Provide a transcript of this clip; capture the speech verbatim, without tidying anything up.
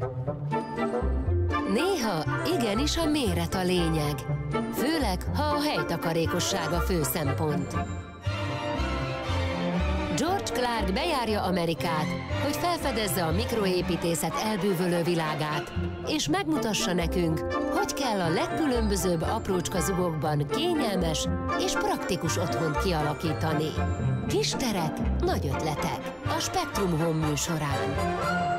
Néha igenis a méret a lényeg, főleg, ha a helytakarékosság a fő szempont. George Clark bejárja Amerikát, hogy felfedezze a mikroépítészet elbűvölő világát, és megmutassa nekünk, hogy kell a legkülönbözőbb aprócska zugokban kényelmes és praktikus otthont kialakítani. Kis terek, nagy ötletek a Spektrum Home műsorán.